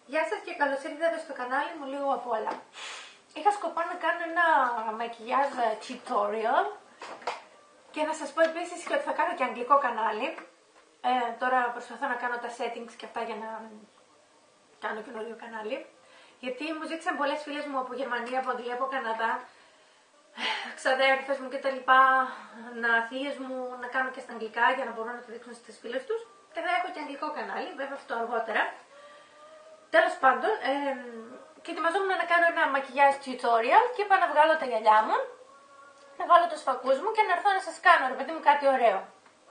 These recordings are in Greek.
Γεια σας και καλώς ήρθατε στο κανάλι μου λίγο απ' όλα. Είχα σκοπό να κάνω ένα μακιγιάζ tutorial και να σας πω επίσης και ότι θα κάνω και αγγλικό κανάλι. Τώρα προσπαθώ να κάνω τα settings και αυτά για να κάνω καινούριο κανάλι. Γιατί μου ζήτησαν πολλές φίλες μου από Γερμανία, από Αγγλία, από Καναδά, ξαδέρφες μου κτλ. Θείες μου να κάνω και στα αγγλικά για να μπορούν να το δείξουν στις φίλες τους. Και θα έχω και αγγλικό κανάλι, βέβαια αυτό αργότερα. Τέλος πάντων, και ετοιμαζόμουν να κάνω ένα μακιγιάζ tutorial και είπα να βγάλω τα γυαλιά μου, να βάλω τους φακούς μου και να έρθω να σας κάνω, ρε παιδί μου, κάτι ωραίο.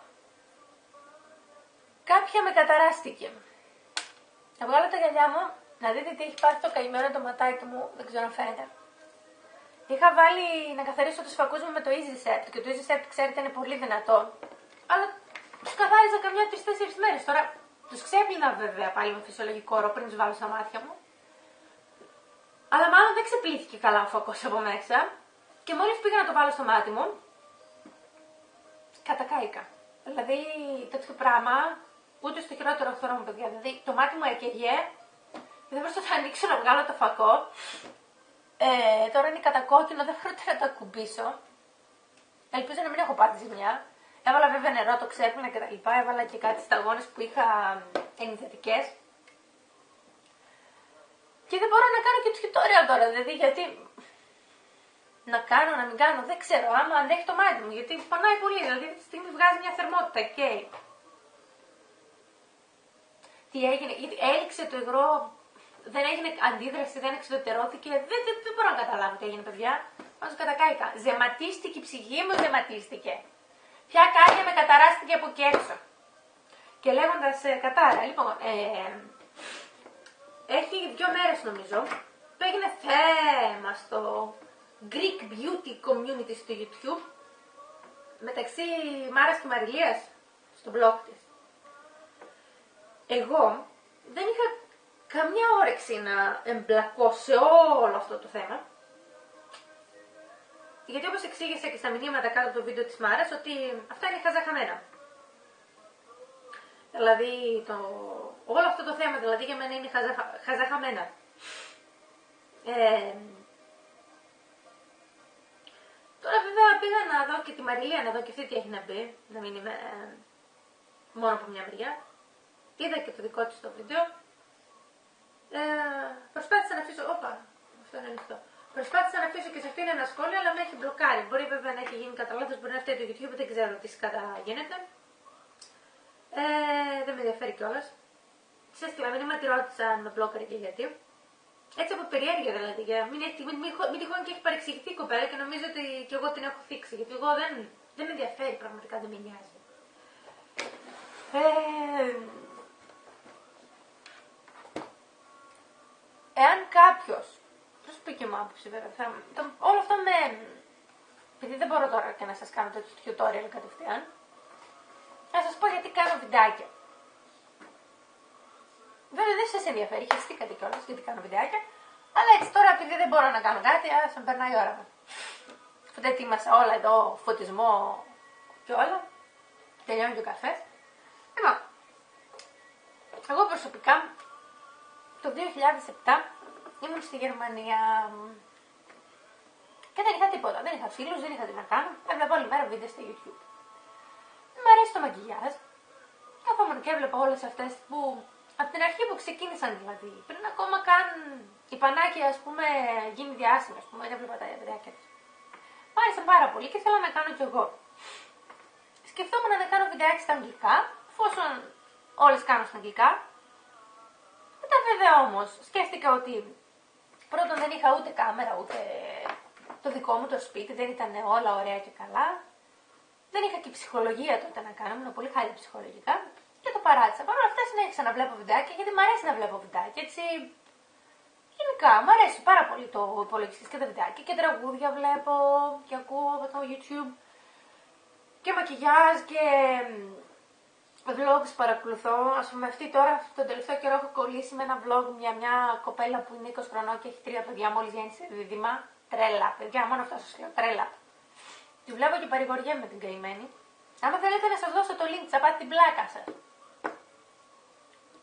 Κάποια με καταράστηκε. Να βγάλω τα γυαλιά μου, να δείτε τι έχει πάθει το καημένο το ματάκι μου, δεν ξέρω αν φαίνεται. Είχα βάλει να καθαρίσω τους φακούς μου με το Easy Set και το Easy Set, ξέρετε, είναι πολύ δυνατό. Αλλά τους καθάριζα καμιά 3-4 μέρες. Τώρα τους ξέπλυνα βέβαια πάλι με φυσιολογικό ρο πριν τους βάλω στα μάτια μου. Αλλά μάλλον δεν ξεπλήθηκε καλά ο φακός από μέσα. Και μόλις πήγα να το βάλω στο μάτι μου, κατακάηκα. Δηλαδή τέτοιο πράγμα, ούτε στο χειρότερο φθορό μου, παιδιά. Δηλαδή το μάτι μου έκαιγε και δεν μπορούσα να ανοίξω να βγάλω το φακό. Τώρα είναι κατακόκκινο, δεν μπορώ να το ακουμπήσω. Ελπίζω να μην έχω πάθει ζημιά. Έβαλα βέβαια νερό, το ξέπλυνα και τα λοιπά. Έβαλα και κάτι σταγόνες που είχα ενυδατικές. Και δεν μπορώ να κάνω και tutorial τώρα, δηλαδή γιατί να κάνω, να μην κάνω, δεν ξέρω, άμα αντέχει το μάτι μου, γιατί πονάει πολύ, δηλαδή αυτή τη στιγμή βγάζει μια θερμότητα και τι έγινε, γιατί έληξε το υγρό, δεν έγινε αντίδραση, δεν εξουδετερώθηκε, δεν μπορώ να καταλάβω τι έγινε, παιδιά, πάντως κατακάηκα. Ζεματίστηκε η ψυχή μου, ζεματίστηκε. Ποια κάρια με καταράστηκε από εκεί έξω. Και λέγοντας κατάρα, λοιπόν, έχει 2 μέρες νομίζω που έγινε θέμα στο Greek Beauty Community στο YouTube μεταξύ Μάρας και Μαριλίας στο blog της. Εγώ δεν είχα καμιά όρεξη να εμπλακώ σε όλο αυτό το θέμα, γιατί όπως εξήγησα και στα μηνύματα κάτω από το βίντεο της Μάρας, ότι αυτά είναι χαζαχαμένα. Δηλαδή όλο αυτό το θέμα δηλαδή για μένα είναι χαζαχαμένα. Τώρα βέβαια πήγα να δω και τη Μαριλία, να δω και αυτή τι έχει να πει, να μην είμαι μόνο από μια μεριά. Είδα και το δικό της το βίντεο. Προσπάθησα να αφήσω, αυτό είναι ανοιχτό. Προσπάθησα να αφήσω και σε αυτήν ένα σχόλιο, αλλά με έχει μπλοκάρει. Μπορεί βέβαια να έχει γίνει κατά λάθος, μπορεί να φταίει το YouTube, δεν ξέρω τι σκατά γίνεται. Δεν με ενδιαφέρει κιόλας. Της έστειλα μήνυμα, τη ρώτησα αν με μπλόκαρε και γιατί. Έτσι από περιέργεια δηλαδή, για μην τυχόν και έχει παρεξηγηθεί η κοπέλα και νομίζω ότι κι εγώ την έχω θίξει. Γιατί εγώ δεν με ενδιαφέρει, πραγματικά δεν με νοιάζει. Εάν κάποιος, πώς πει και μου άποψη βέβαια, όλο αυτό επειδή δεν μπορώ τώρα και να σας κάνω το tutorial κατευθείαν, θα σας πω γιατί κάνω βιντεάκια. Βέβαια δεν σας ενδιαφέρει, χαιστήκατε κιόλας γιατί κάνω βιντεάκια, αλλά έτσι τώρα επειδή δεν μπορώ να κάνω κάτι, ας με περνάει η ώρα μου. Αφού δεν ετοίμασα όλα εδώ, φωτισμό και όλα, τελειώνει και ο καφές. Λοιπόν, εγώ προσωπικά το 2007 ήμουν στη Γερμανία και δεν είχα τίποτα, δεν είχα φίλους, δεν είχα τι να κάνω, έβλεπα όλη μέρα βίντεο στο YouTube. Μ' αρέσει το μακιγιάζ, καθόμουν και έβλεπα όλες αυτές που από την αρχή που ξεκίνησαν δηλαδή, πριν ακόμα καν η Πανάκη ας πούμε γίνει διάσημη, ας πούμε, έβλεπα τα βιντεάκια της. Μ' άρεσαν πάρα πολύ και ήθελα να κάνω κι εγώ. Σκεφτόμουν να κάνω βιντεάκι στα αγγλικά, εφόσον όλες κάνουν στα αγγλικά. Μετά βέβαια όμως σκέφτηκα ότι πρώτον δεν είχα ούτε κάμερα, ούτε το δικό μου το σπίτι, δεν ήταν όλα ωραία και καλά. Δεν είχα και ψυχολογία τότε να κάνω, ήμουν πολύ χάλια ψυχολογικά και το παράτησα. Παρ' όλα αυτά συνέχισα να βλέπω βιντεάκια γιατί μου αρέσει να βλέπω βιντεάκια, έτσι. Γενικά μου αρέσει πάρα πολύ το υπολογιστή και τα βιντεάκια και τραγούδια βλέπω και ακούω από το YouTube και μακιγιάζ και vlogs παρακολουθώ. Ας πούμε αυτή τώρα, τον τελευταίο καιρό έχω κολλήσει με ένα vlog μια κοπέλα που είναι 20 χρονών και έχει 3 παιδιά, μόλις γέννησε δίδυμα. Τρέλα, παιδιά, μόνο αυτό σας λέω, τρέλα. Τη βλέπω και παρηγοριέμαι με την καημένη. Άμα θέλετε να σας δώσω το link, θα πάτε την πλάκα σας.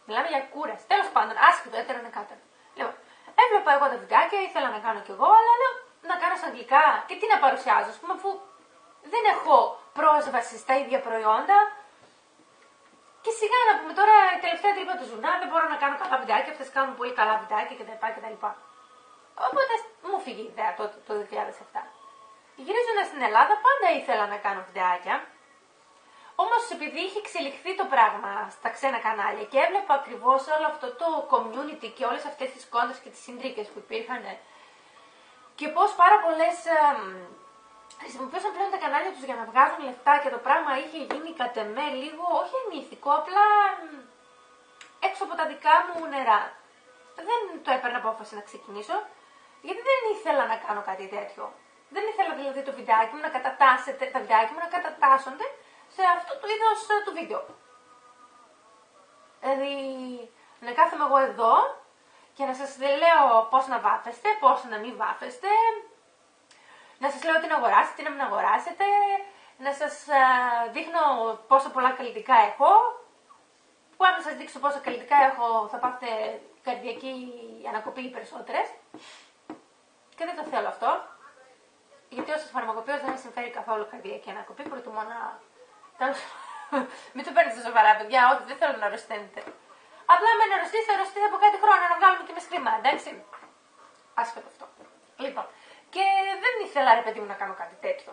Μιλάμε για κούραση. Τέλος πάντων, άσχετο, έτερο είναι κάτω. Λοιπόν, έβλεπα εγώ τα βιντεάκια, ήθελα να κάνω κι εγώ, αλλά λέω να κάνω στα αγγλικά και τι να παρουσιάζω, α πούμε, αφού δεν έχω πρόσβαση στα ίδια προϊόντα. Και σιγά να πούμε τώρα, η τελευταία τρύπα του ζουρνά, δεν μπορώ να κάνω καλά βιντεάκια, αυτές κάνουν πολύ καλά βιντεάκια κτλ. Οπότε μου φύγει η ιδέα τότε, το 2007. Γυρίζοντας στην Ελλάδα, πάντα ήθελα να κάνω βιντεάκια. Όμως επειδή είχε εξελιχθεί το πράγμα στα ξένα κανάλια και έβλεπα ακριβώς όλο αυτό το community και όλες αυτές τις κόντρες και τις συντρίκες που υπήρχαν και πώς πάρα πολλές χρησιμοποιούσαν πλέον τα κανάλια τους για να βγάζουν λεφτά και το πράγμα είχε γίνει κατ' εμέ λίγο, όχι ενήθικο, απλά έξω από τα δικά μου νερά. Δεν το έπαιρνα απόφαση να ξεκινήσω, γιατί δεν ήθελα να κάνω κάτι τέτοιο. Δεν ήθελα δηλαδή το βιντεάκι μου να κατατάσσεται, τα βιντεάκια μου να κατατάσσονται σε αυτό το είδος του βίντεο. Δηλαδή, να κάθομαι εγώ εδώ και να σας λέω πώς να βάφεστε, πώς να μην βάφεστε, να σας λέω τι να αγοράσετε, τι να μην αγοράσετε, να σας δείχνω πόσο πολλά καλλιτικά έχω, που αν σας δείξω πόσο καλλιτικά έχω θα πάθετε καρδιακή ανακοπή οι περισσότερες. Και δεν το θέλω αυτό, γιατί ως φαρμακοποιός δεν με συμφέρει καθόλου καρδιακή ανακοπή, προτιμώ να... Μην το παίρνετε σοβαρά, παιδιά, όχι, δεν θέλω να αρρωσταίνετε. Απλά με να αρρωστήσει, θα αρρωστήσει από κάτι χρόνο, να βγάλουμε και με σκρίμα, εντάξει. Άσχετο αυτό. Λοιπόν, και δεν ήθελα ρε παιδί μου να κάνω κάτι τέτοιο.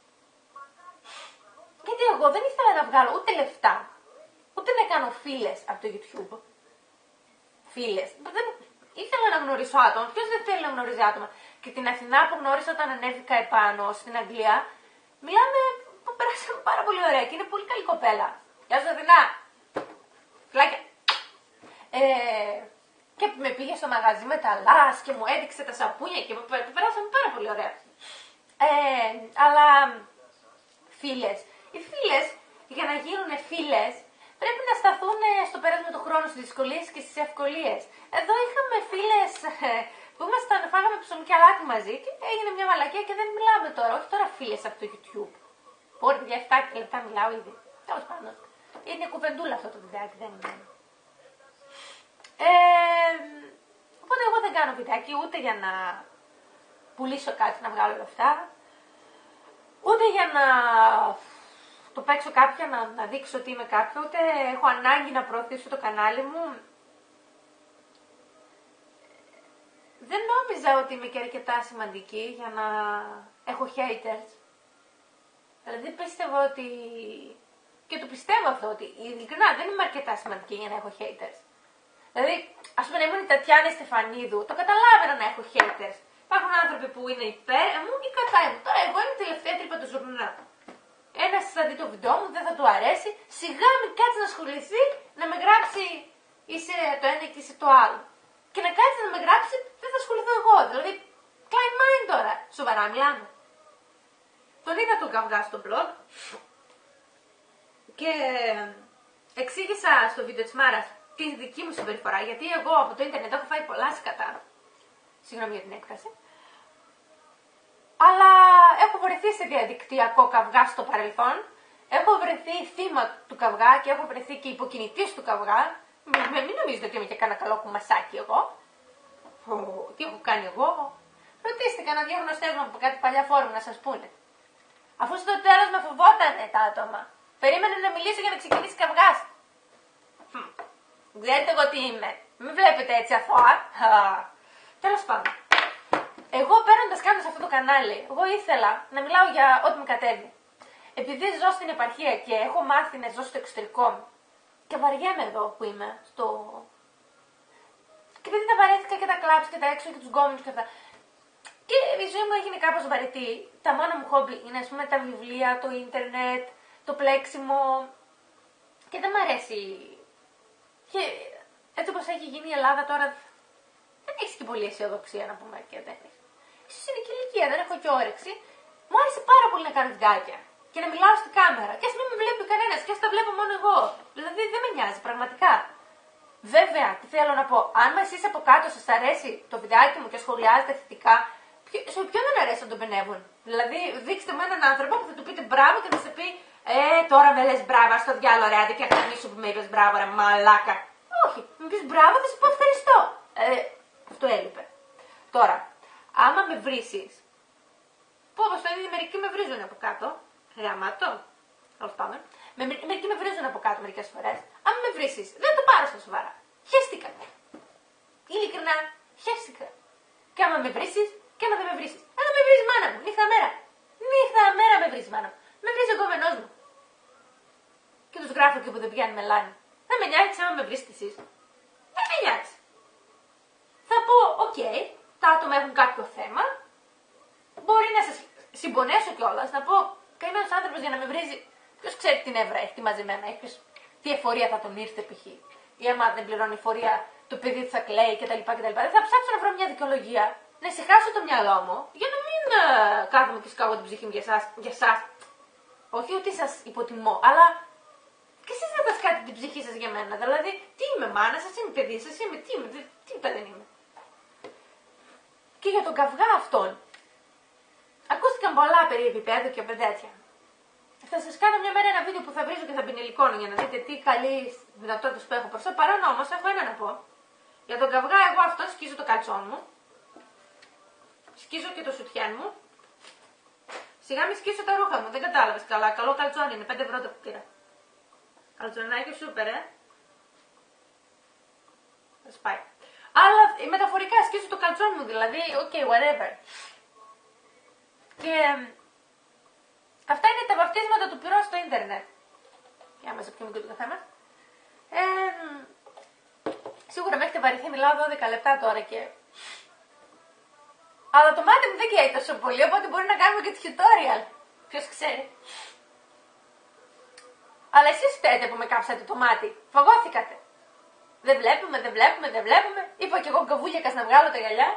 Γιατί εγώ δεν ήθελα να βγάλω ούτε λεφτά, ούτε να κάνω φίλες από το YouTube. Φίλες. Ήθελα να γνωρίσω άτομα. Ποιος δεν θέλει να γνωρίζει άτομα. Και την Αθηνά που γνώρισα όταν ανέβηκα επάνω στην Αγγλία, μιλάμε που περάσαμε πάρα πολύ ωραία και είναι πολύ καλή κοπέλα. Γεια σου Αθηνά. Φιλάκια. Και με πήγε στο μαγαζί με τα λάς και μου έδειξε τα σαπούνια και περάσαμε πάρα πολύ ωραία. Αλλά φίλες. Οι φίλες, για να γίνουν φίλες, πρέπει να σταθούν στο πέρασμα του χρόνου στις δυσκολίες και στις ευκολίες. Εδώ είχαμε φίλες που φάγαμε ψωμί και αλάτι μαζί και έγινε μια μαλακία και δεν μιλάμε τώρα. Όχι τώρα φίλες από το YouTube. Μπορεί για 7 λεπτά μιλάω ήδη. Τέλος πάντων. Είναι κουβεντούλα αυτό το βιντεάκι, δεν είναι. Οπότε εγώ δεν κάνω βιντεάκι ούτε για να πουλήσω κάτι να βγάλω λεφτά, ούτε για να το παίξω κάποια, να δείξω ότι είμαι κάποιο, ούτε έχω ανάγκη να προωθήσω το κανάλι μου. Δεν νόμιζα ότι είμαι και αρκετά σημαντική για να έχω haters. Δηλαδή πίστευα ότι, και το πιστεύω αυτό, ότι ειλικρινά δεν είμαι αρκετά σημαντική για να έχω haters. Δηλαδή, ας πούμε, να ήμουν η Τατιάνα Στεφανίδου, το καταλάβαινα να έχω haters. Υπάρχουν άνθρωποι που είναι υπέρ μου ή κατά μου. Τώρα, εγώ είμαι η τελευταία τρύπα του ζουρνά. Ένας θα δει το βίντεο μου, δεν θα του αρέσει, σιγά μην κάτσει να ασχοληθεί να με γράψει είσαι το ένα και είσαι το άλλο. Και να κάτσει να με γράψει, δεν θα ασχοληθώ εγώ. Δηλαδή, Klein Mind τώρα. Σοβαρά μιλάμε. Τον είδα τον καυγά στο blog και εξήγησα στο βίντεο της Μάρας τη δική μου συμπεριφορά, γιατί εγώ από το ίντερνετ έχω φάει πολλά σκατά. Συγγνώμη για την έκφραση. Αλλά έχω βρεθεί σε διαδικτυακό καυγά στο παρελθόν. Έχω βρεθεί θύμα του καυγά και έχω βρεθεί και υποκινητής του καυγά. Μην νομίζετε ότι είμαι και κανένα καλό κουμασάκι εγώ. Τι έχω κάνει εγώ. Ρωτήστε κανένα δυο γνωστές μου από κάτι παλιά φόρουμ να σας πούνε. Αφού στο τέλος με φοβότανε τα άτομα. Περίμενε να μιλήσω για να ξεκινήσει καυγάς. Ξέρετε εγώ τι είμαι. Μην βλέπετε έτσι αθώα. Τέλος πάντων. Εγώ παίρνοντας κάτι σε αυτό το κανάλι, εγώ ήθελα να μιλάω για ό,τι με κατέβει. Επειδή ζω στην επαρχία και έχω μάθει να ζω στο εξωτερικό μου και βαριέμαι εδώ που είμαι, και επειδή τα βαρέθηκα και τα κλαμπς και τα έξω και τους γκόμενους και αυτά. Και η ζωή μου έγινε κάπως βαρετή. Τα μόνα μου χόμπι είναι ας πούμε τα βιβλία, το ίντερνετ, το πλέξιμο και δεν μ' αρέσει. Και έτσι όπως έχει γίνει η Ελλάδα τώρα δεν έχει και πολύ αισιοδοξία να πούμε και δεν έχει. Ίσως είναι και ηλικία, δεν έχω και όρεξη. Μου άρεσε πάρα πολύ να κάνω βιντεάκια και να μιλάω στην κάμερα. Και ας μην με βλέπει κανένας, και ας τα βλέπω μόνο εγώ. Δηλαδή δεν με νοιάζει πραγματικά. Βέβαια, τι θέλω να πω, αν εσείς από κάτω σας αρέσει το βιντεάκι μου και σχολιάζετε θετικά, σε ποιον δεν αρέσει να τον πενεύουν. Δηλαδή, δείξτε μου έναν άνθρωπο που θα του πείτε μπράβο και θα σε πει τώρα με λες μπράβο, στο διάλογο ρε, άντε και ακτινήσου που με είπες μπράβο ρε, μαλάκα. Όχι. Μου πεις μπράβο, θα σου πω ευχαριστώ. Αυτό έλειπε. Τώρα, άμα με βρίσεις, που όπως το είδε, μερικοί με βρίζουν από κάτω. Γαμάτο. Τέλος πάντων. Μερικοί με βρίζουν από κάτω μερικές φορές. Αν με βρίσεις, δεν το πάρω στα σοβαρά. Χαίστηκα. Ειλικρινά, χαίστηκα. Και άμα με βρίσεις, και άμα δεν με βρίσεις. Αλλά με βρίζει μάνα μου, νύχτα μέρα. Νύχτα μέρα με βρίζει μάνα μου. Με βρίζει ο κομμενός μου. Και τους γράφω και που δεν πιάνει μελάνι. Δεν με νοιάζει άμα με βρίσετε εσείς. Δεν με νοιάζει. Θα πω, οκ, τα άτομα έχουν κάποιο θέμα. Μπορεί να σας συμπονέσω κιόλας, να πω καημένος άνθρωπος για να με βρίζει. Ποιος ξέρει τι νεύρα έχει, τι μαζεμένα έχει, τι εφορία θα τον ήρθε π.χ. Ή άμα δεν πληρώνει εφορία, το παιδί του θα κλαίει κτλ. Δεν θα ψάξω να βρω μια δικαιολογία, να ησυχάσω το μυαλό μου, για να μην κάθομαι και σκάγω την ψυχή μου για εσάς. Όχι ότι σας υποτιμώ, αλλά και εσείς δεν θα σκάτε την ψυχή σας για μένα. Δηλαδή, τι είμαι, μάνα σας, είμαι παιδί σας, είμαι, τι παιδί δεν είμαι. Και για τον καυγά αυτόν, ακούστηκαν πολλά περί επίπεδου και τέτοια. Θα σας κάνω μια μέρα ένα βίντεο που θα βρίζω και θα πινελικώνω για να δείτε τι καλή δυνατότητες που έχω μπροστά. Παρόν όμως έχω ένα να πω. Για τον καυγά, εγώ αυτό σκίζω το καλτσόν μου. Σκίζω και το σουτιέν μου. Σιγά μη σκίσω τα ρούχα μου, δεν κατάλαβες καλά. Καλό καλτσόν είναι, 5 ευρώ το πήρα. Καλτσονάκι σούπερ, θα σπάει. Αλλά μεταφορικά σκίζω το καλτσόν μου, δηλαδή, whatever. Και αυτά είναι τα βαφτίσματα του πυρός στο ίντερνετ. Για να μας πιούμε και το καφέ μας. Σίγουρα με έχετε βαρυθεί, μιλάω 12 λεπτά τώρα και... Αλλά το μάτι μου δεν καίει τόσο πολύ, οπότε μπορεί να κάνουμε και tutorial. Ποιος ξέρει. Αλλά εσείς φταίτε που με κάψατε το μάτι. Φαγώθηκατε. Δεν βλέπουμε. Είπα κι εγώ καβούλιακας να βγάλω τα γυαλιά.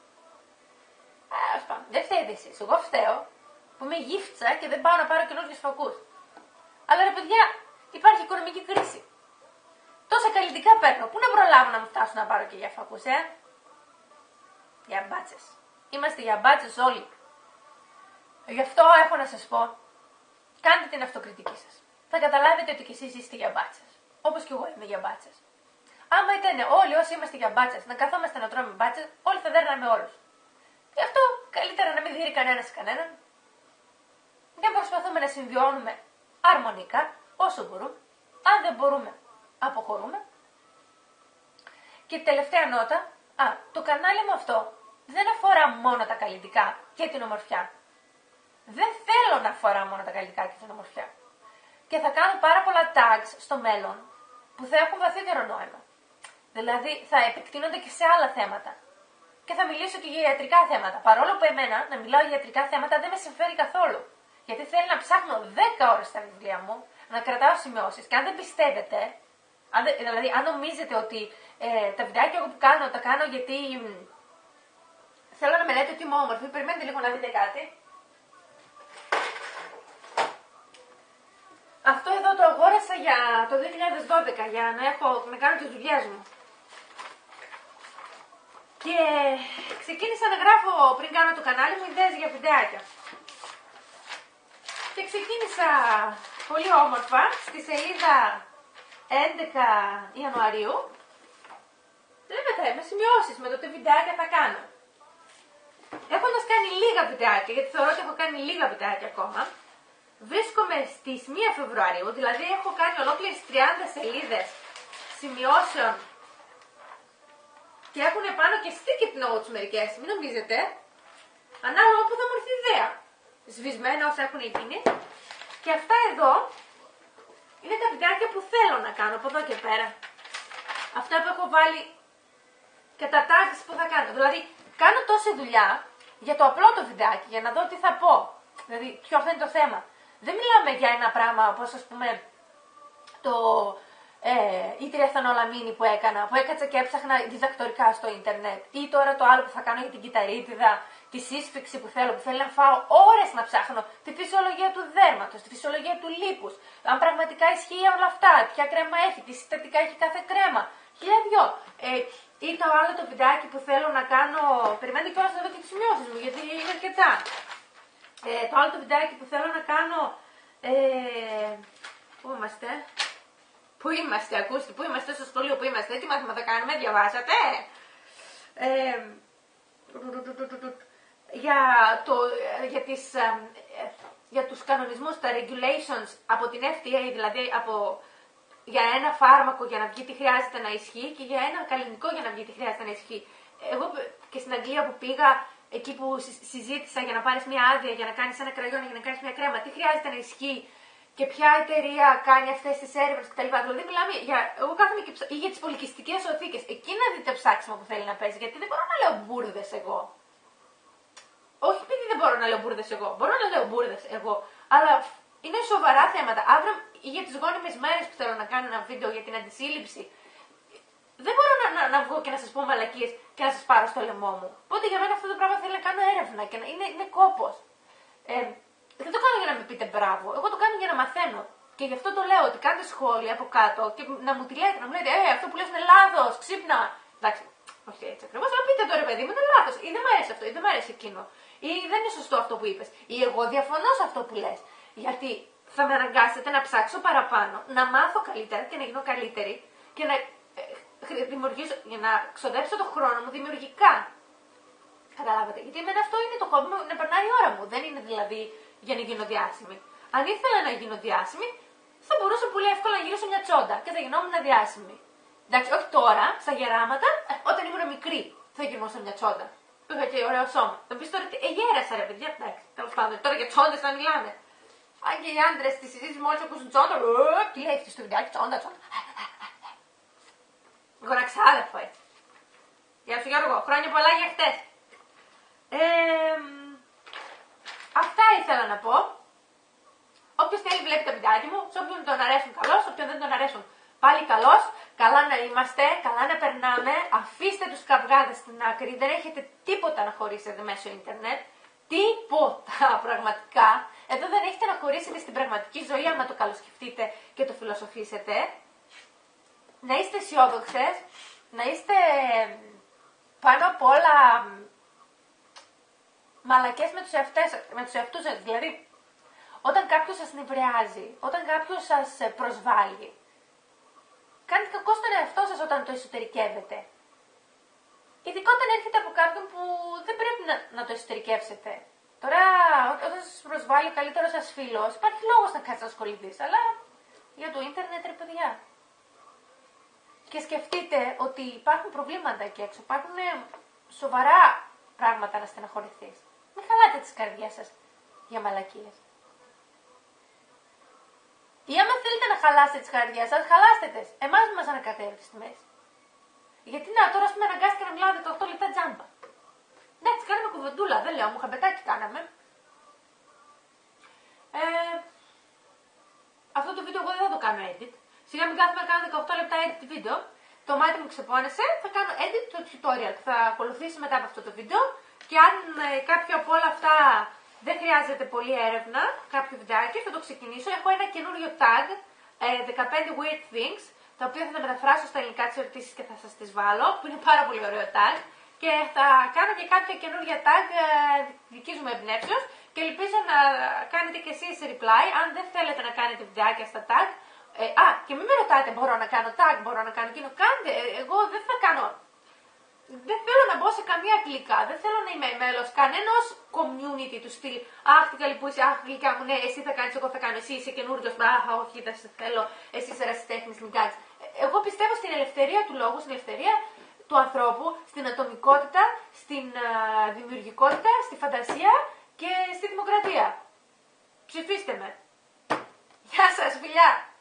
Δεν φταίτε εσείς. Εγώ φταίω που είμαι γύφτσα και δεν πάω να πάρω καινούργιους φακούς. Αλλά ρε παιδιά, υπάρχει οικονομική κρίση. Τόσα καλλιτικά παίρνω. Πού να προλάβω να μου φτάσουν να πάρω και για φακούς, Για μπάτσες. Είμαστε για μπάτσες όλοι. Γι' αυτό έχω να σας πω, κάντε την αυτοκριτική σας. Θα καταλάβετε ότι κι εσείς είστε για μπάτσες. Όπως κι εγώ είμαι για μπάτσες. Άμα ήταν όλοι όσοι είμαστε για μπάτσες να καθόμαστε να τρώμε μπάτσες, όλοι θα δέρναμε όλους. Γι' αυτό καλύτερα να μην δείρει κανένας κανέναν. Για να προσπαθούμε να συμβιώνουμε αρμονικά όσο μπορούμε. Αν δεν μπορούμε, αποχωρούμε. Και τελευταία νότα, το κανάλι μου αυτό δεν αφορά μόνο τα καλλιτικά και την ομορφιά. Δεν θέλω να αφορά μόνο τα καλλιτικά και την ομορφιά. Και θα κάνω πάρα πολλά tags στο μέλλον που θα έχουν βαθύτερο νόημα. Δηλαδή θα επεκτείνονται και σε άλλα θέματα. Και θα μιλήσω και για ιατρικά θέματα. Παρόλο που εμένα να μιλάω για ιατρικά θέματα δεν με συμφέρει καθόλου. Γιατί θέλει να ψάχνω 10 ώρες στα βιβλία μου, να κρατάω σημειώσεις. Και αν δεν πιστεύετε, δηλαδή αν νομίζετε ότι τα βιντεάκια που κάνω τα κάνω γιατί θέλω να με λέτε ότι είμαι όμορφη, περιμένετε λίγο να δείτε κάτι. Αυτό εδώ το αγόρασα για το 2012 για να κάνω τις δουλειές μου. Και ξεκίνησα να γράφω πριν κάνω το κανάλι μου ιδέες για βιντεάκια. Και ξεκίνησα πολύ όμορφα στη σελίδα 11 Ιανουαρίου. Βλέπετε με σημειώσεις με το τι βιντεάκια θα κάνω. Έχοντας κάνει λίγα βιντεάκια, γιατί θεωρώ ότι έχω κάνει λίγα βιντεάκια ακόμα, βρίσκομαι στις 1 Φεβρουαρίου, δηλαδή έχω κάνει ολόκληρες 30 σελίδες σημειώσεων και έχουν πάνω και sticky notes μερικές, μην νομίζετε, ανάλογα που θα μου έρθει η ιδέα. Σβησμένα όσα έχουν γίνει. Και αυτά εδώ είναι τα βιντεάκια που θέλω να κάνω από εδώ και πέρα. Αυτά που έχω βάλει και τα tags που θα κάνω. Δηλαδή κάνω τόση δουλειά για το απλό το βιντεάκι, για να δω τι θα πω. Δηλαδή ποιο θα είναι το θέμα. Δεν μιλάμε για ένα πράγμα όπως ας πούμε το η τριεθανολαμίνη που έκανα, που έκατσα και έψαχνα διδακτορικά στο ίντερνετ. Ή τώρα το άλλο που θα κάνω για την κυταρίτιδα, τη σύσφυξη που θέλω να φάω ώρες να ψάχνω, τη φυσιολογία του δέρματος, τη φυσιολογία του λίπους, αν πραγματικά ισχύει όλα αυτά, ποια κρέμα έχει, τι συστατικά έχει κάθε κρέμα. Χιλιάδιο. Ή το άλλο το βιντεάκι που θέλω να κάνω, περιμένετε κιόλας να δω και τις σημειώσεις μου, γιατί είναι αρκετά. Το άλλο το βιντεάκι που θέλω να κάνω, πού είμαστε, Πού είμαστε, ακούστε, πού είμαστε στο σχολείο, πού είμαστε, τι μάθημα θα κάνουμε, διαβάσατε. Για τους κανονισμούς, τα regulations από την FDA, δηλαδή για ένα φάρμακο για να βγει τι χρειάζεται να ισχύει και για ένα καλλινικό για να βγει τι χρειάζεται να ισχύει. Εγώ και στην Αγγλία που πήγα, εκεί που συζήτησα για να πάρεις μια άδεια, για να κάνεις ένα κραγιόν, για να κάνεις μια κρέμα, τι χρειάζεται να ισχύει και ποια εταιρεία κάνει αυτές τις έρευνες κτλ. Δηλαδή μιλάμε εγώ κάθομαι ή για τις πολυκυστικές οθήκες. Εκεί να δείτε ψάξιμο που θέλει να παίζει, γιατί δεν μπορώ να λέω μπουρδες εγώ. Όχι επειδή δεν μπορώ να λέω μπουρδες εγώ, μπορώ να λέω μπουρδες εγώ, αλλά είναι σοβαρά θέματα. Αύριο ή για τις γόνιμες μέρες που θέλω να κάνω ένα βίντεο για την αντισύλληψη, δεν μπορώ να βγω και να σας πω μαλακίες και να σας πάρω στο λαιμό μου. Οπότε για μένα αυτό το πράγμα θέλει να κάνω έρευνα και είναι κόπος. Δεν το κάνω για να με πείτε μπράβο, εγώ το κάνω για να μαθαίνω. Και γι' αυτό το λέω ότι κάντε σχόλια από κάτω και να μου τη λέτε, να μου λέτε, αυτό που λες είναι λάθος, ξύπνα. Εντάξει, όχι έτσι ακριβώς, αλλά πείτε το ρε παιδί μου, είναι λάθος, ή δεν μ' αρέσει αυτό, ή δεν μ' αρέσει εκείνο. Ή δεν είναι σωστό αυτό που είπες. Ή εγώ διαφωνώ σε αυτό που λες. Γιατί θα με αναγκάσετε να ψάξω παραπάνω, να μάθω καλύτερα και να γίνω καλύτερη και να δημιουργήσω, για να ξοδέψω το χρόνο μου δημιουργικά. Καταλάβατε. Γιατί εμένα αυτό είναι το χόμπι μου, να περνάει η ώρα μου. Δεν είναι δηλαδή για να γίνω διάσημη. Αν ήθελα να γίνω διάσημη, θα μπορούσα πολύ εύκολα να γυρίσω μια τσόντα και θα γινόμουν διάσημη. Εντάξει, όχι τώρα, στα γεράματα, όταν ήμουν μικρή θα γινόσα μια τσόντα. Που είχα και ωραίο σώμα. Θα πει τώρα, γέρασα ρε παιδιά. Εντάξει, τέλος πάντων, τώρα για τσόντες να μιλάμε. Αν και οι άντρες στη συζήτηση μόλις ακούσουν τσόντα, τι λέει αυτή στο βιντεάκι, τσόντα. Γοναξάδερφο έτσι. Γεια σου Γιώργο, χρόνια πολλά για χτες. Αυτά ήθελα να πω. Όποιος θέλει βλέπει τα βιντεάκια μου, σε όποιον τον αρέσουν καλώς, σε όποιον δεν τον αρέσουν πάλι καλώς. Καλά να είμαστε, καλά να περνάμε. Αφήστε τους καυγάδες στην άκρη, δεν έχετε τίποτα να χωρίσετε μέσω ίντερνετ. Τίποτα πραγματικά. Εδώ δεν έχετε να χωρίσετε στην πραγματική ζωή άμα το καλοσκεφτείτε και το φιλοσοφήσετε. Να είστε αισιόδοξες, να είστε πάνω απ' όλα μαλακές με τους εαυτούς σας. Δηλαδή, όταν κάποιος σας νευριάζει, όταν κάποιος σας προσβάλλει, κάνετε κακό στον εαυτό σας όταν το εσωτερικεύετε. Ειδικά όταν έρχεται από κάποιον που δεν πρέπει να το εσωτερικεύσετε. Τώρα, όταν σας προσβάλλει ο καλύτερος σας φίλος, υπάρχει λόγος να κάτσεις να ασχοληθείς, αλλά για το ίντερνετ ρε παιδιά. Και σκεφτείτε ότι υπάρχουν προβλήματα εκεί έξω, υπάρχουν σοβαρά πράγματα να στεναχωρηθείς. Μην χαλάτε τις καρδιές σας για μαλακίες. Ή άμα θέλετε να χαλάσετε τις καρδιές σας, χαλάστε τες. Εμάς μας ανακατεύετε στη μέση. Γιατί να, τώρα ας πούμε αναγκάστηκα να μιλάω 18 λεπτά τζάμπα. Εντάξει, κάναμε κουβεντούλα, δεν λέω, μου χαμπετάκι κάναμε. Αυτό το βίντεο εγώ δεν θα το κάνω edit. Σιγά μην κάθομαι να κάνω 18 λεπτά edit βίντεο. Το μάτι μου ξεπώνεσε, θα κάνω edit το tutorial που θα ακολουθήσει μετά από αυτό το βίντεο. Και αν κάποιο από όλα αυτά δεν χρειάζεται πολλή έρευνα, κάποιο βιντεάκι, θα το ξεκινήσω. Έχω ένα καινούριο tag, 15 weird things, τα οποία θα τα μεταφράσω στα ελληνικά τις ερωτήσεις και θα σας τις βάλω, που είναι πάρα πολύ ωραίο tag. Και θα κάνω και κάποια καινούργια tag δικής μου εμπνεύσεως και ελπίζω να κάνετε και εσείς reply, αν δεν θέλετε να κάνετε βιντεάκια στα tag. Και μην με ρωτάτε, μπορώ να κάνω tag, μπορώ να κάνω εκείνο, κάντε, εγώ δεν θα κάνω. Δεν θέλω να μπω σε καμία κλικά, δεν θέλω να είμαι μέλος κανένας community του στυλ. Αχ, τι καλή που είσαι, αχ, γλυκά μου, ναι, εσύ θα κάνεις, εγώ θα κάνω, εσύ είσαι καινούριος, αχ, όχι, δεν σε θέλω, εσύ είσαι ερασιτέχνης, μην κάνεις. Εγώ πιστεύω στην ελευθερία του λόγου, στην ελευθερία του ανθρώπου, στην ατομικότητα, στην δημιουργικότητα, στη φαντασία και στη δημοκρατία. Ψηφίστε με. Γεια σας, φιλιά!